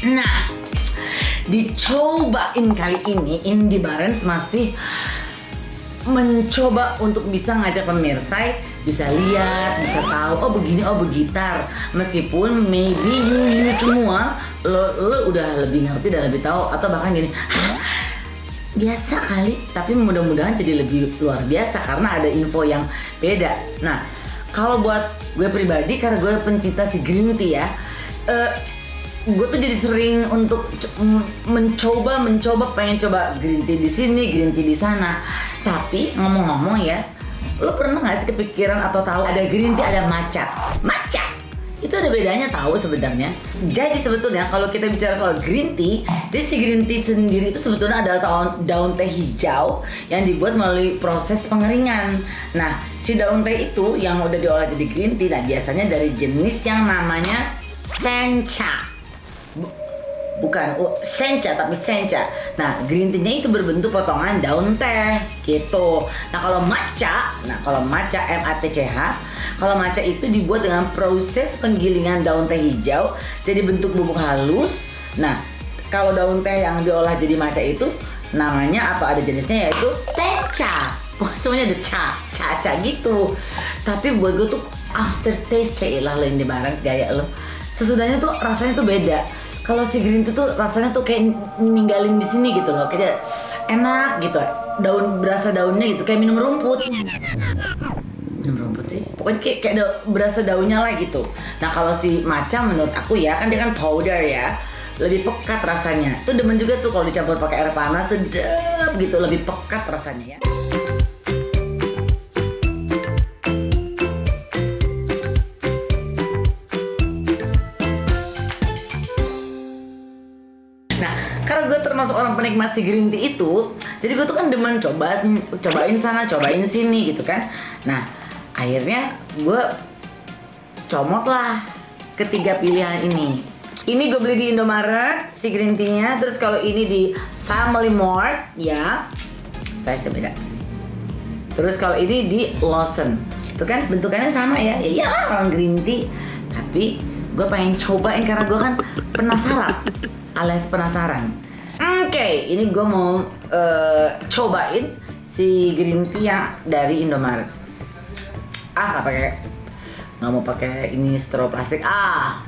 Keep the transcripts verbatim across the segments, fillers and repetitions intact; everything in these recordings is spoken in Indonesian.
Nah, dicobain kali ini Indomaret masih mencoba untuk bisa ngajak pemirsa bisa lihat, bisa tahu oh begini, oh begitar. Meskipun maybe you, you semua lo, lo udah lebih ngerti dan lebih tahu atau bahkan gini biasa kali, tapi mudah-mudahan jadi lebih luar biasa karena ada info yang beda. Nah, kalau buat gue pribadi karena gue pencinta si green tea ya, uh, gue tuh jadi sering untuk mencoba mencoba pengen coba green tea di sini, green tea di sana. Tapi ngomong-ngomong ya, lo pernah nggak sih kepikiran atau tahu ada green tea, ada matcha? Matcha itu ada bedanya tahu sebenarnya. Jadi sebetulnya kalau kita bicara soal green tea, jadi si green tea sendiri itu sebetulnya adalah daun, daun teh hijau yang dibuat melalui proses pengeringan. Nah, si daun teh itu yang udah diolah jadi green tea, nah biasanya dari jenis yang namanya sencha. Bukan oh, sencha tapi sencha. Nah, green tea-nya itu berbentuk potongan daun teh gitu. Nah, kalau matcha, nah kalau matcha M A T C H, kalau matcha itu dibuat dengan proses penggilingan daun teh hijau jadi bentuk bubuk halus. Nah, kalau daun teh yang diolah jadi matcha itu namanya apa ada jenisnya yaitu tencha. Wah, semuanya ada ca, ca, ca gitu. Tapi buat gue tuh aftertaste cailah lo ini barang gaya lo. Sesudahnya tuh rasanya tuh beda. Kalau si green tea tuh rasanya tuh kayak ninggalin di sini gitu loh, kayak enak gitu. Daun berasa daunnya gitu, kayak minum rumput. Minum rumput sih, pokoknya kayak, kayak da, berasa daunnya lah gitu. Nah kalau si matcha menurut aku ya kan dia kan powder ya, lebih pekat rasanya. Tuh demen juga tuh kalau dicampur pakai air panas sedap gitu, lebih pekat rasanya ya. Karena gue termasuk orang penikmat si green tea itu, jadi gue tuh kan demen coba, cobain sana, cobain sini gitu kan. Nah, akhirnya gue comot lah ketiga pilihan ini. Ini gue beli di Indomaret, si green tea-nya. Terus kalau ini di Family Mart, ya, size-nya beda. Terus kalau ini di Lawson, itu kan bentukannya sama ya. Ya iyalah orang green tea. Tapi gue pengen cobain karena gue kan penasaran. Alias penasaran. Oke, okay, ini gue mau uh, cobain si green tea yang dari Indomaret. Ah, nggak pakai, nggak mau pakai ini straw plastik. Ah,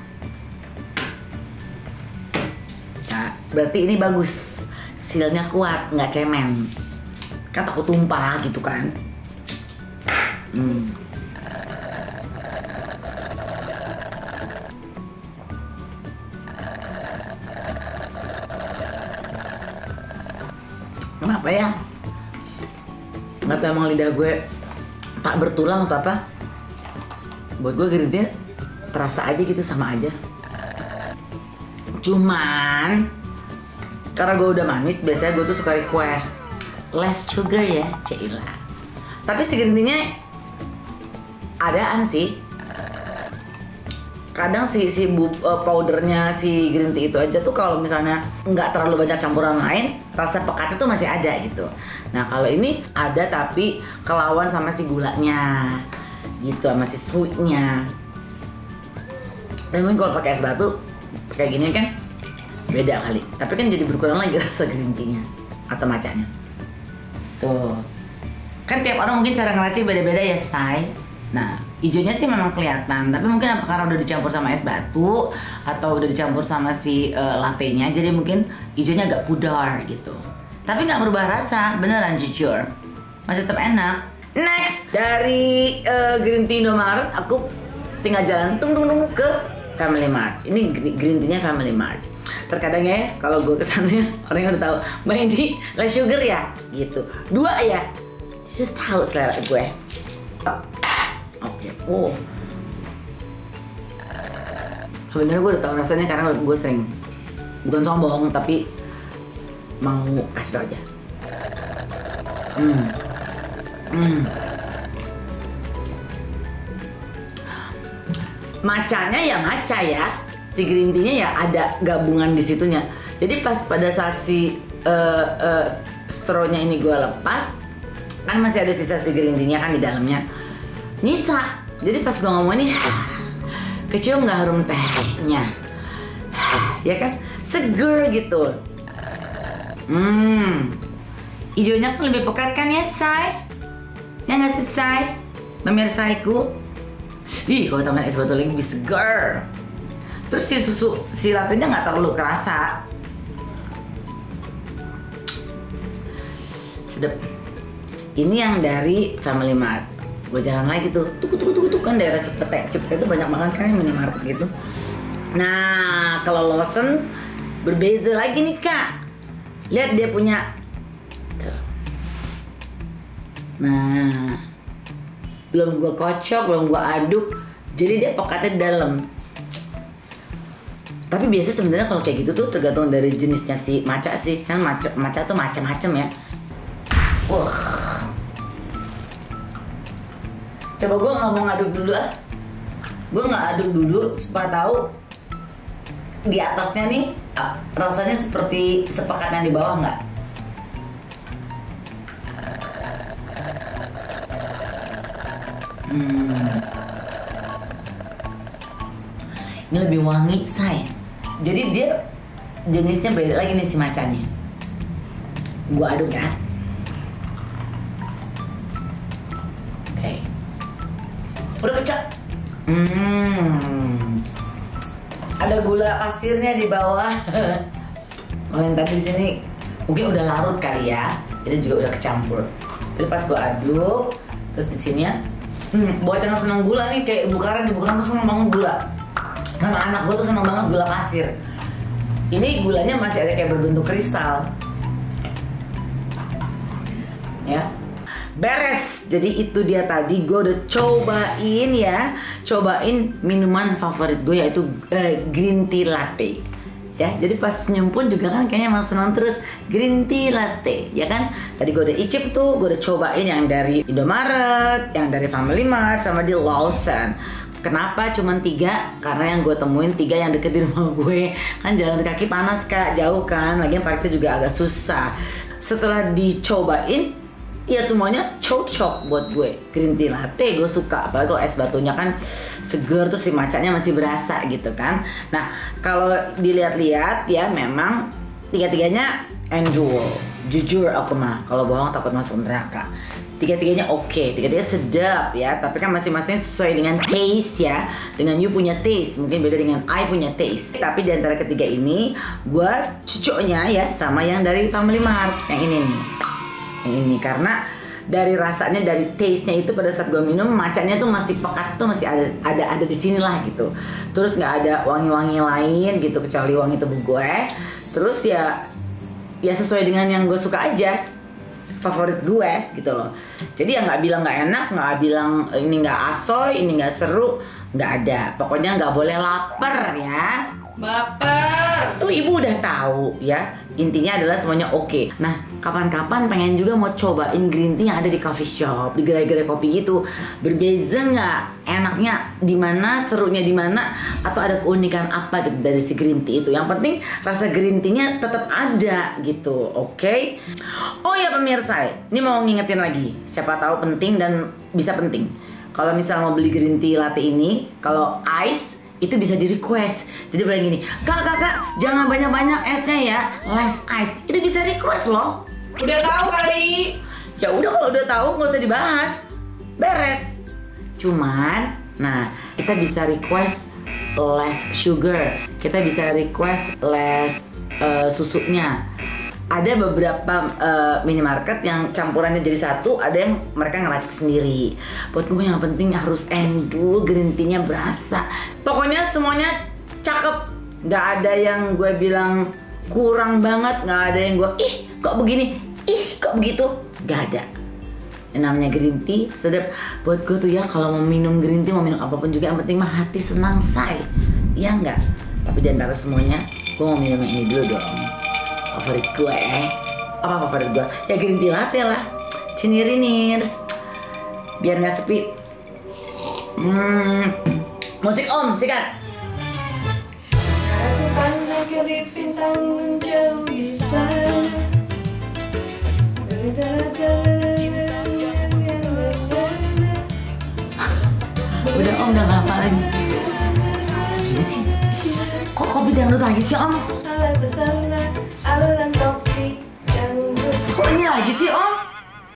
nah, berarti ini bagus, sealnya kuat, nggak cemen. Kan takut tumpah gitu kan. Hmm. Kenapa ya? Nggak tahu emang lidah gue tak bertulang atau apa. Buat gue green tea terasa aja gitu, sama aja. Cuman karena gue udah manis, biasanya gue tuh suka request less sugar ya, Cila. Tapi si green tea-nya adaan sih. Kadang si si bu, uh, powdernya si green tea itu aja tuh kalau misalnya nggak terlalu banyak campuran lain, rasa pekatnya tuh masih ada gitu. Nah kalau ini ada tapi kelawan sama si gulanya gitu, sama si sweetnya. Dan mungkin kalau pakai es batu kayak gini kan beda kali. Tapi kan jadi berkurang lagi rasa green tea-nya atau macanya. Tuh. Kan tiap orang mungkin cara ngeracik beda-beda ya, say. Nah, hijaunya sih memang kelihatan, tapi mungkin apa karena udah dicampur sama es batu atau udah dicampur sama si uh, latte-nya, jadi mungkin hijaunya agak pudar gitu. Tapi nggak berubah rasa, beneran jujur, masih tetap enak. Next, dari uh, green tea Indomaret, aku tinggal jalan tung tung tung ke Family Mart. Ini green tea-nya Family Mart. Terkadang ya, kalau gue kesannya orang yang udah tahu, Mbak Indi, less sugar ya, gitu. Dua ya, udah tahu selera gue. Oke, okay. Oh, sebenarnya gue udah tau rasanya karena gue sering, bukan sombong tapi mau kasih tau aja. Hmm, hmm. Matchanya ya matcha ya, si green tea-nya ya ada gabungan di situnya. Jadi pas pada saat si uh, uh, straw-nya ini gue lepas, kan masih ada sisa si green tea-nya kan di dalamnya. Nisa, jadi pas gue ngomong nih, kecium nggak harum tehnya, ya kan? seger gitu. Hmm, hijaunya kan lebih pekat kan ya, Say? Ya nggak sih, Say? Pemirsaiku. Ih, kalau tambahin es batu lagi lebih seger. Terus si susu, si latte-nya nggak terlalu kerasa. Sedap. Ini yang dari Family Mart. Gue jalan lagi tuh, tuh tuh tuh tuh kan daerah Cipete. Cipete itu banyak banget kan minimarket gitu. Nah, kalau Lawson berbeza lagi nih kak. Lihat dia punya. Nah, belum gue kocok, belum gue aduk, jadi dia pekatnya di dalam. Tapi biasa sebenarnya kalau kayak gitu tuh tergantung dari jenisnya si matcha sih, kan matcha, matcha tuh macam-macam ya. Wah, coba gue nggak mau ngaduk dulu lah, gue nggak aduk dulu supaya tahu di atasnya nih rasanya seperti sepekat yang di bawah nggak. Hmm. Ini lebih wangi, say. Jadi dia jenisnya beda lagi nih si macanya. Gua aduk ya. Oke. Okay. Udah pecah. Hmm. Ada gula pasirnya di bawah. Kalau yang tadi di sini mungkin udah larut kali ya. Ini juga udah kecampur. Jadi pas gua aduk, terus di sini ya. Hmm, buat yang senang gula nih, kayak Ibu Karen, Ibu Karen tuh senang banget gula. Sama anak gue tuh senang banget gula pasir. Ini gulanya masih ada kayak berbentuk kristal. Ya, beres. Jadi itu dia tadi gue udah cobain ya, cobain minuman favorit gue yaitu uh, green tea latte. Ya, jadi pas nyumpun juga kan kayaknya emang senang terus green tea latte, ya kan? Tadi gue udah icip tuh, gue udah cobain yang dari Indomaret, yang dari Family Mart, sama di Lawson. Kenapa cuman tiga? Karena yang gue temuin tiga yang deket di rumah gue. Kan jalan kaki panas kak, jauh kan, lagian parkirnya juga agak susah. Setelah dicobain, ya semuanya cocok buat gue. Green tea latte gue suka, apalagi kalau es batunya kan seger, terus si macanya masih berasa gitu kan. Nah, kalau dilihat-lihat ya memang tiga-tiganya enjoy. Jujur aku mah, kalau bohong takut masuk neraka. Tiga-tiganya oke, okay. Tiga-tiganya sedap ya, tapi kan masing-masing sesuai dengan taste ya. Dengan you punya taste, mungkin beda dengan I punya taste. Tapi di antara ketiga ini, gue cocoknya ya sama yang dari Family Mart, yang ini nih. Yang ini karena dari rasanya, dari taste-nya itu pada saat gue minum, macanya tuh masih pekat tuh masih ada ada ada di sini lah gitu. Terus nggak ada wangi-wangi lain gitu kecuali wangi tubuh gue. Terus ya ya sesuai dengan yang gue suka aja, favorit gue gitu loh. Jadi ya nggak bilang nggak enak, nggak bilang ini nggak asoy, ini nggak seru, nggak ada. Pokoknya nggak boleh lapar ya. Baper. Tuh ibu udah tahu ya. Intinya adalah semuanya oke. Okay. Nah, kapan-kapan pengen juga mau cobain green tea yang ada di coffee shop, di gerai-gerai kopi gitu. Berbeza nggak? Enaknya di mana? Serunya di mana? Atau ada keunikan apa gitu dari si green tea itu? Yang penting rasa green tea-nya tetap ada gitu, oke? Okay? Oh ya pemirsa, ini mau ngingetin lagi. Siapa tahu penting dan bisa penting. Kalau misalnya mau beli green tea latte ini, kalau ice itu bisa di request. Jadi bilang gini, kak kakak jangan banyak-banyak esnya ya, less ice. Itu bisa request loh. Udah tahu kali. Ya udah kalau udah tahu nggak usah dibahas, beres. Cuman, nah kita bisa request less sugar, kita bisa request less uh, susunya. Ada beberapa uh, minimarket yang campurannya jadi satu, ada yang mereka ngeracik sendiri. Buat gue yang penting harus endul, green tea-nya berasa. Pokoknya semuanya cakep, nggak ada yang gue bilang kurang banget, nggak ada yang gue ih kok begini, ih kok begitu, nggak ada. Yang namanya green tea sedap. Buat gue tuh ya kalau mau minum green tea, mau minum apapun juga yang penting mah hati senang say, iya nggak? Tapi di antara semuanya, gue mau minum yang ini dulu dong. Favorit gue eh apa favorit gue ya green tea latte lah, cinirinis biar nggak sepi. Hmm, musik om sikat. Aku pandang ke bintang jauh di sana. Udah om udah nggak apa lagi. Gini sih. Kok kopi dangdut lagi sih Om? ala bersama alunan kopi dangdut. Kok ini lagi sih Om?